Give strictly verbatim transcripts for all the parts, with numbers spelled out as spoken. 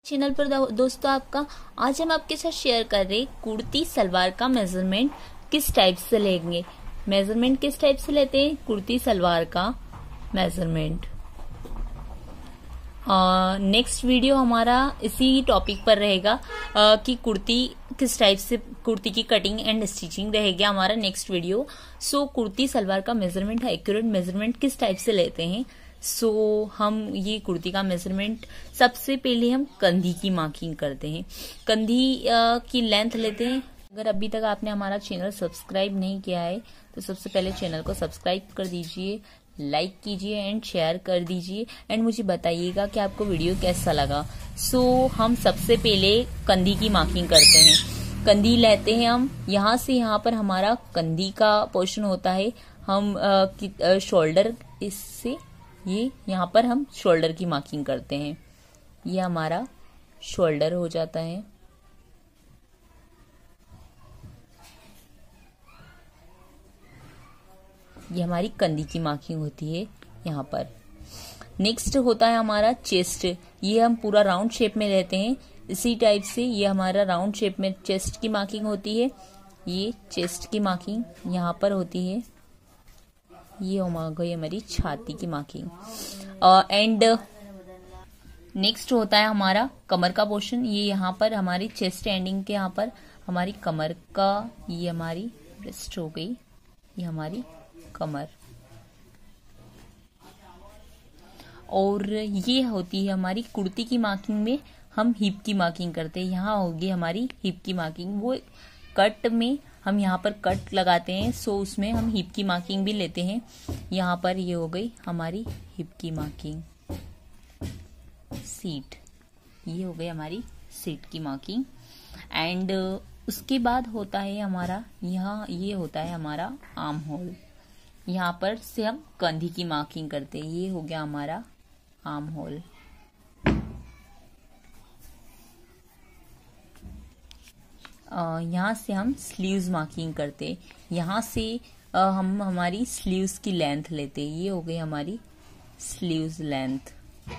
Channel पर दो, दोस्तों आपका आज हम आपके साथ शेयर कर रहे कुर्ती सलवार का मेजरमेंट किस टाइप से लेंगे। मेजरमेंट किस टाइप से लेते हैं कुर्ती सलवार का मेजरमेंट। नेक्स्ट वीडियो हमारा इसी टॉपिक पर रहेगा आ, कि कुर्ती किस टाइप से कुर्ती की कटिंग एंड स्टिचिंग रहेगी हमारा next video. So kurti salwar का मेजरमेंट एक्यूरेट मेजरमेंट किस टाइप से लेते हैं। सो so, हम ये कुर्ती का मेजरमेंट सबसे पहले हम कंधी की मार्किंग करते हैं। कंधी आ, की लेंथ लेते हैं। अगर अभी तक आपने हमारा चैनल सब्सक्राइब नहीं किया है तो सबसे पहले चैनल को सब्सक्राइब कर दीजिए, लाइक कीजिए एंड शेयर कर दीजिए एंड मुझे बताइएगा कि आपको वीडियो कैसा लगा। सो so, हम सबसे पहले कंधी की मार्किंग करते हैं। कंधी लेते हैं हम यहाँ से, यहाँ पर हमारा कंधी का पोर्शन होता है। हम शोल्डर इससे ये यहाँ पर हम शोल्डर की मार्किंग करते हैं। ये हमारा शोल्डर हो जाता है। ये हमारी कंधी की मार्किंग होती है यहाँ पर। नेक्स्ट होता है हमारा चेस्ट। ये हम पूरा राउंड शेप में लेते हैं। इसी टाइप से ये हमारा राउंड शेप में चेस्ट की मार्किंग होती है। ये चेस्ट की मार्किंग यहाँ पर होती है। ये हो गई हमारी छाती की मार्किंग। एंड नेक्स्ट होता है हमारा कमर का पोर्शन। ये यहाँ पर हमारी चेस्ट एंडिंग के यहाँ पर हमारी कमर का, ये हमारी ब्रेस्ट हो गई, ये हमारी कमर। और ये होती है हमारी कुर्ती की मार्किंग में हम हिप की मार्किंग करते हैं। यहाँ होगी हमारी हिप की मार्किंग। वो कट में हम यहाँ पर कट लगाते हैं, सो उसमें हम हिप की मार्किंग भी लेते हैं। यहाँ पर ये हो गई हमारी हिप की मार्किंग। सीट, ये हो गई हमारी सीट की मार्किंग। एंड उसके बाद होता है हमारा यहाँ, ये होता है हमारा आर्म होल। यहाँ पर से हम कंधी की मार्किंग करते हैं। ये हो गया हमारा आर्म होल। यहाँ से हम स्लीव्स मार्किंग करते। यहाँ से आ, हम हमारी स्लीव्स की लेंथ लेते। ये हो गई हमारी स्लीव्स लेंथ।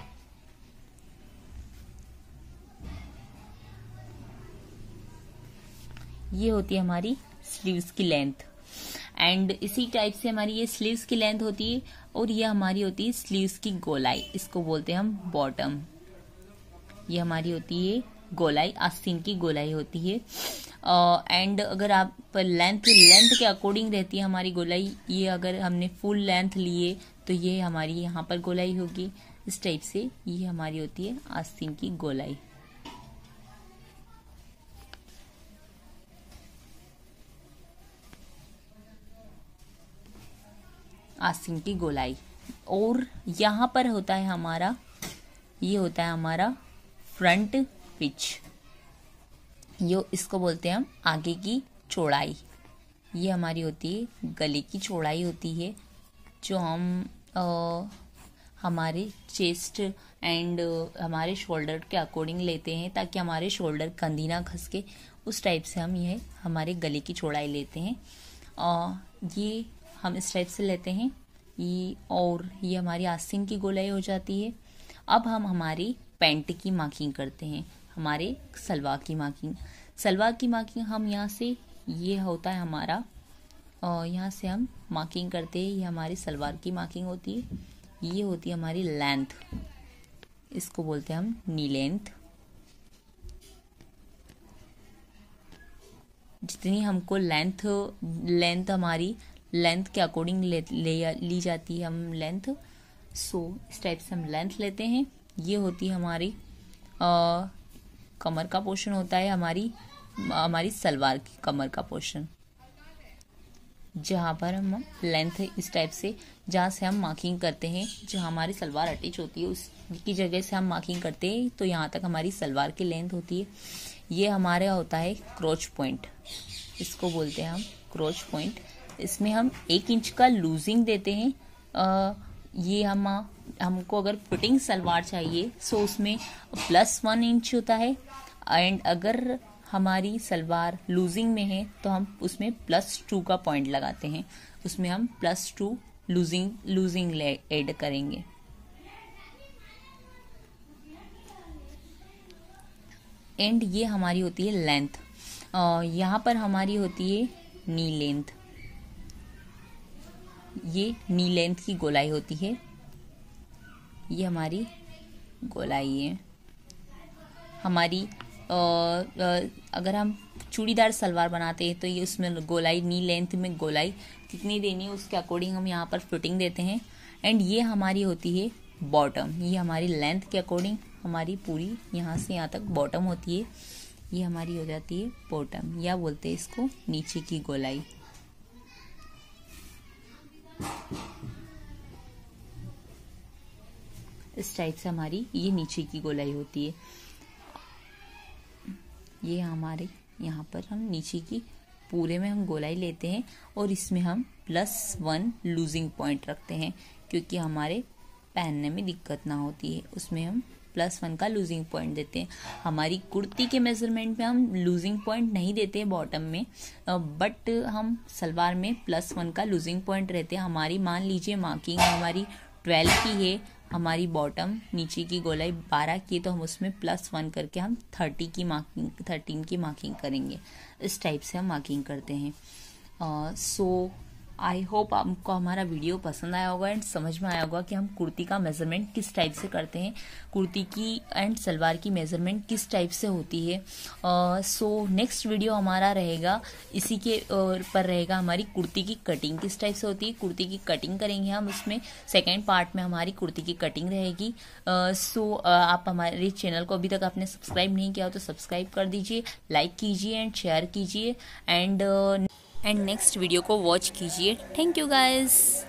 ये होती है हमारी स्लीव्स की लेंथ। एंड इसी टाइप से हमारी ये स्लीव्स की लेंथ होती है। और ये हमारी होती है स्लीव्स की गोलाई, इसको बोलते हैं हम बॉटम। ये हमारी होती है गोलाई, आस्तीन की गोलाई होती है। एंड uh, अगर आप लेंथ लेंथ के अकॉर्डिंग रहती है हमारी गोलाई। ये अगर हमने फुल लेंथ लिए तो ये हमारी यहाँ पर गोलाई होगी। इस टाइप से ये हमारी होती है आस्तीन की गोलाई। आस्तीन की गोलाई। और यहाँ पर होता है हमारा, ये होता है हमारा फ्रंट पिच। यो इसको बोलते हैं हम आगे की चौड़ाई। ये हमारी होती है गले की चौड़ाई होती है, जो हम आ, हमारे चेस्ट एंड हमारे शोल्डर के अकॉर्डिंग लेते हैं, ताकि हमारे शोल्डर कंधी ना खसके। उस टाइप से हम ये हमारे गले की चौड़ाई लेते हैं। आ, ये हम इस टाइप से लेते हैं ये। और ये हमारी आस्तीन की गोलाई हो जाती है। अब हम हमारी पैंट की मार्किंग करते हैं, हमारे सलवार की मार्किंग। सलवार की मार्किंग हम यहाँ से, ये होता है हमारा, और यहाँ से हम मार्किंग करते हैं। ये हमारी सलवार की मार्किंग होती है। ये होती है हमारी लेंथ, इसको बोलते हैं हम नी लेंथ। जितनी हमको लेंथ लेंथ हमारी लेंथ के अकॉर्डिंग ले, ले ली जाती है हम लेंथ। सो इस टाइप से हम लेंथ लेते हैं। ये होती है हमारी आ, कमर का पोर्शन होता है हमारी हमारी सलवार की कमर का पोर्शन, जहाँ पर हम लेंथ इस टाइप से, जहाँ से हम मार्किंग करते हैं, जहाँ हमारी सलवार अटैच होती है उसकी जगह से हम मार्किंग करते हैं, तो यहाँ तक हमारी सलवार की लेंथ होती है। ये हमारा होता है क्रोच पॉइंट, इसको बोलते हैं हम क्रोच पॉइंट। इसमें हम एक इंच का लूजिंग देते हैं। आ, ये हम हमको अगर फिटिंग सलवार चाहिए सो उसमें प्लस वन इंच होता है। एंड अगर हमारी सलवार लूजिंग में है तो हम उसमें प्लस टू का पॉइंट लगाते हैं। उसमें हम plus two loosing loosing add करेंगे। एंड ये हमारी होती है लेंथ। यहाँ पर हमारी होती है नी लेंथ, ये नी लेंथ की गोलाई होती है, ये हमारी गोलाई है। हमारी आ, आ, अगर हम चूड़ीदार सलवार बनाते हैं तो ये उसमें गोलाई, नी लेंथ में गोलाई कितनी देनी है उसके अकॉर्डिंग हम यहाँ पर फिटिंग देते हैं। एंड ये हमारी होती है बॉटम, ये हमारी लेंथ के अकॉर्डिंग हमारी पूरी यहाँ से यहाँ तक बॉटम होती है, ये हमारी हो जाती है बॉटम, या बोलते हैं इसको नीचे की गोलाई। इस टाइप से हमारी ये नीचे की गोलाई होती है। ये हमारे यहाँ पर हम नीचे की पूरे में हम गोलाई लेते हैं और इसमें हम प्लस वन लूजिंग पॉइंट रखते हैं, क्योंकि हमारे पहनने में दिक्कत ना होती है, उसमें हम प्लस वन का लूजिंग पॉइंट देते हैं। हमारी कुर्ती के मेजरमेंट में हम लूजिंग पॉइंट नहीं देते बॉटम में, बट हम सलवार में प्लस वन का लूजिंग पॉइंट रहते हैं। हमारी मान लीजिए मार्किंग हमारी ट्वेल्व की है, हमारी बॉटम नीचे की गोलाई बारह की, तो हम उसमें प्लस वन करके हम थर्टी की मार्किंग थर्टीन की मार्किंग करेंगे। इस टाइप से हम मार्किंग करते हैं। सो आई होप आपको हमारा वीडियो पसंद आया होगा एंड समझ में आया होगा कि हम कुर्ती का मेजरमेंट किस टाइप से करते हैं, कुर्ती की एंड सलवार की मेजरमेंट किस टाइप से होती है। सो नेक्स्ट वीडियो हमारा रहेगा इसी के uh, पर रहेगा हमारी कुर्ती की कटिंग किस टाइप से होती है। कुर्ती की कटिंग करेंगे हम, उसमें सेकेंड पार्ट में हमारी कुर्ती की कटिंग रहेगी। सो uh, so, uh, आप हमारे चैनल को अभी तक आपने सब्सक्राइब नहीं किया हो तो सब्सक्राइब कर दीजिए, लाइक कीजिए एंड शेयर कीजिए and uh, and next video को वॉच कीजिए। Thank you guys.